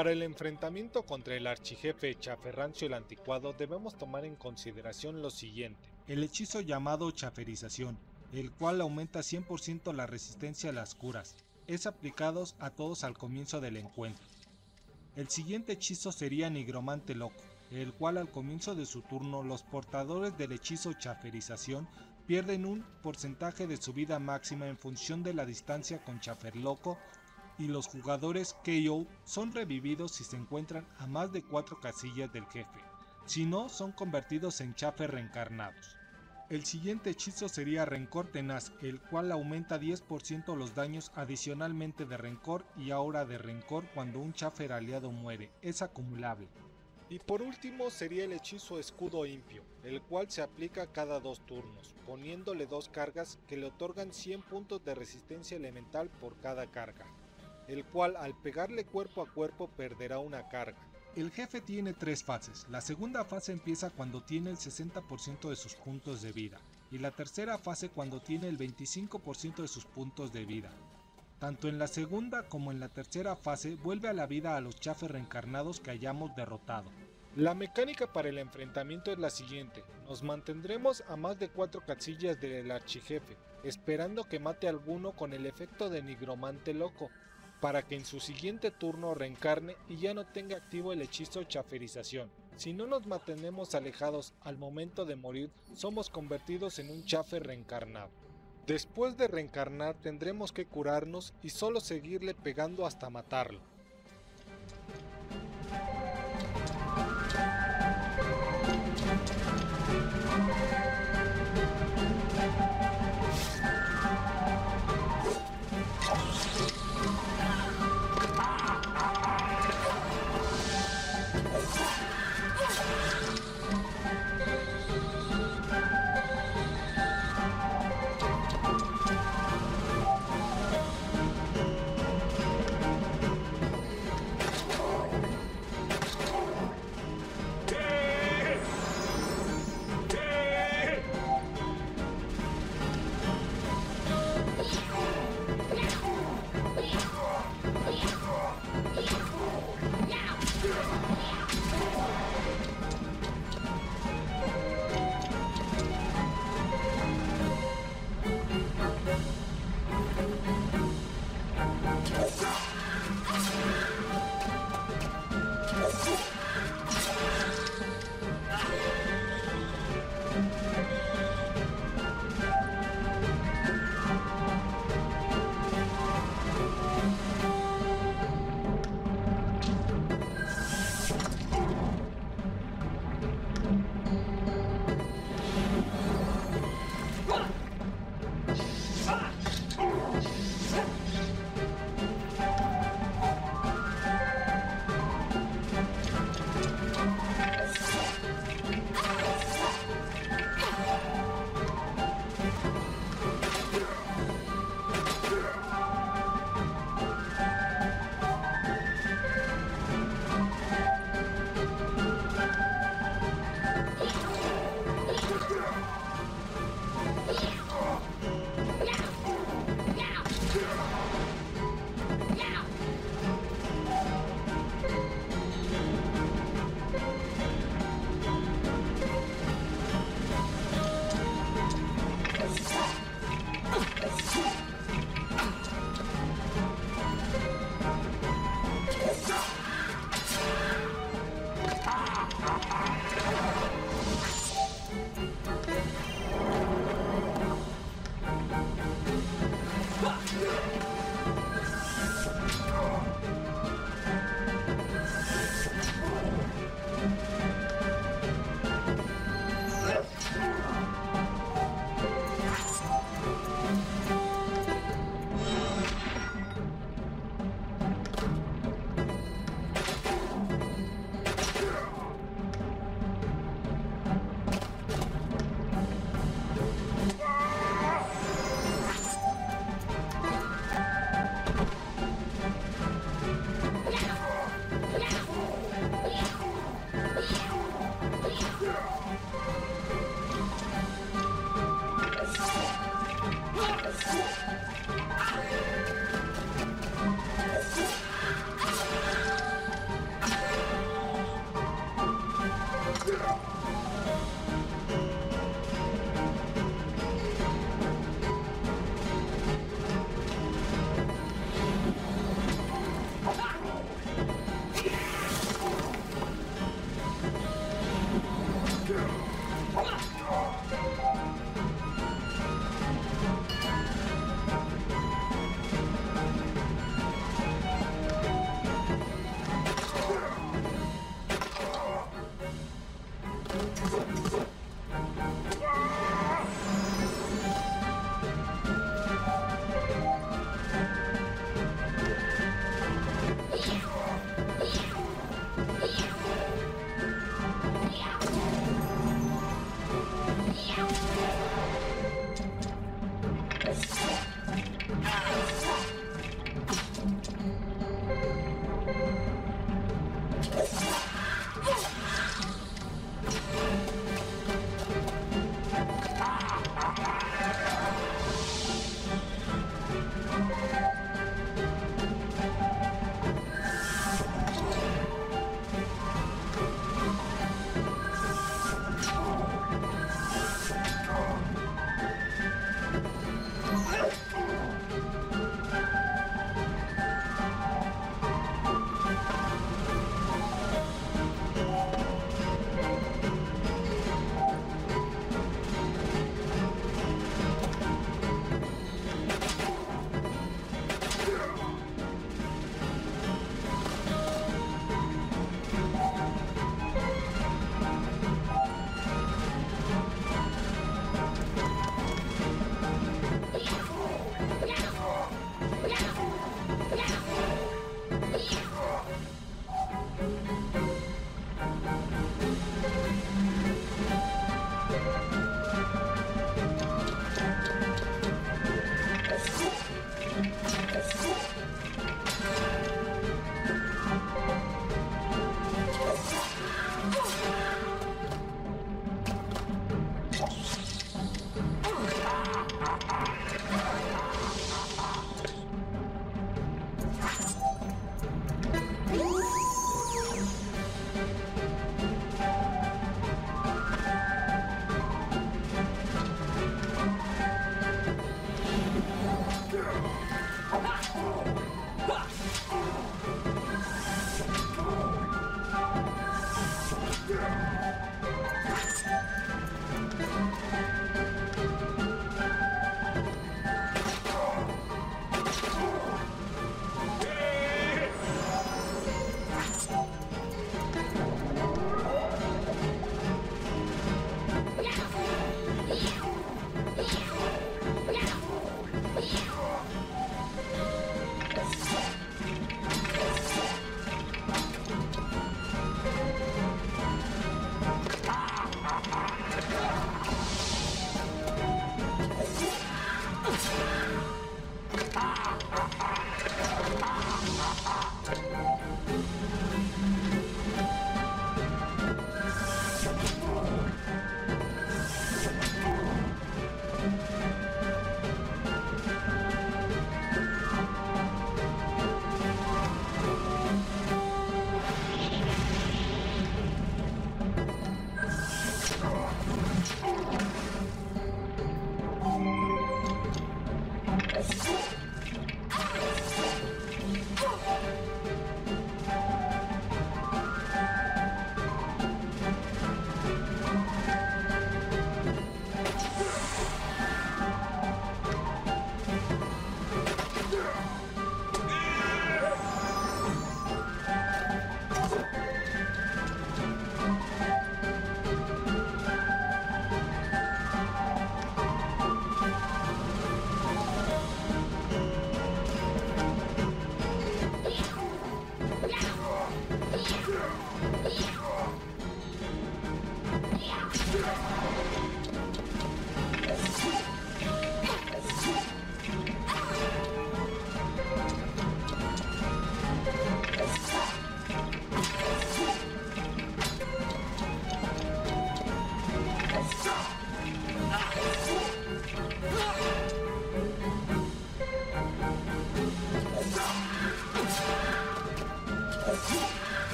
Para el enfrentamiento contra el archijefe Chaferrancio el Anticuado debemos tomar en consideración lo siguiente. El hechizo llamado Chaferización, el cual aumenta 100% la resistencia a las curas, es aplicado a todos al comienzo del encuentro. El siguiente hechizo sería Nigromante Loco, el cual al comienzo de su turno los portadores del hechizo Chaferización pierden un porcentaje de su vida máxima en función de la distancia con Chaferloco, y los jugadores KO son revividos si se encuentran a más de 4 casillas del jefe, si no son convertidos en Chafer reencarnados. El siguiente hechizo sería Rencor Tenaz, el cual aumenta 10% los daños adicionalmente de Rencor y ahora de Rencor cuando un Chafer aliado muere, es acumulable. Y por último sería el hechizo Escudo Impio, el cual se aplica cada 2 turnos, poniéndole 2 cargas que le otorgan 100 puntos de resistencia elemental por cada carga, el cual al pegarle cuerpo a cuerpo perderá una carga. El jefe tiene 3 fases, la segunda fase empieza cuando tiene el 60% de sus puntos de vida, y la tercera fase cuando tiene el 25% de sus puntos de vida. Tanto en la segunda como en la tercera fase vuelve a la vida a los Chafer reencarnados que hayamos derrotado. La mecánica para el enfrentamiento es la siguiente: nos mantendremos a más de 4 casillas del archijefe, esperando que mate a alguno con el efecto de Nigromante Loco, para que en su siguiente turno reencarne y ya no tenga activo el hechizo Chaferización. Si no nos mantenemos alejados al momento de morir, somos convertidos en un Chafer reencarnado. Después de reencarnar tendremos que curarnos y solo seguirle pegando hasta matarlo.